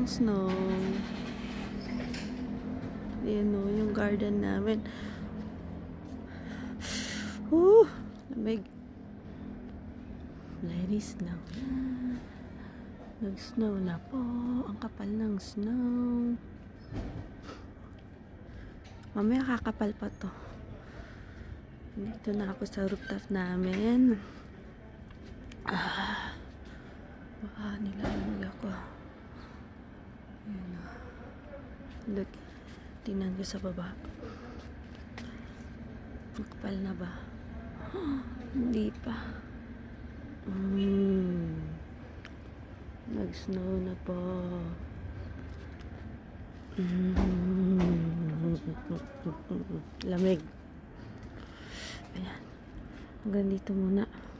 ng snow. Ayan o, yung garden namin. Lamig. Let it snow na. Nag-snow na po. Ang kapal ng snow. Mamaya kakapal pa to. Dito na ako sa rooftop namin. Nilalamig ako. Ayan o. Look. Tingnan ko sa baba. Makapal na ba? Hindi pa. Nag-snow na po. Lamig. Ayan. Hanggang dito muna.